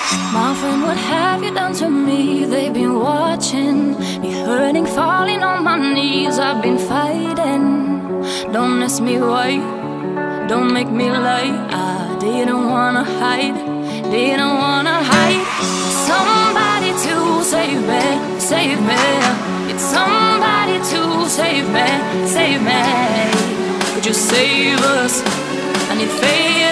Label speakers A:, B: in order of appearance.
A: My friend, what have you done to me? They've been watching me hurting, falling on my knees. I've been fighting. Don't ask me why, don't make me lie. I didn't wanna hide, didn't wanna hide. Somebody to save me, save me. It's somebody to save me, save me. Could you save us? I need faith.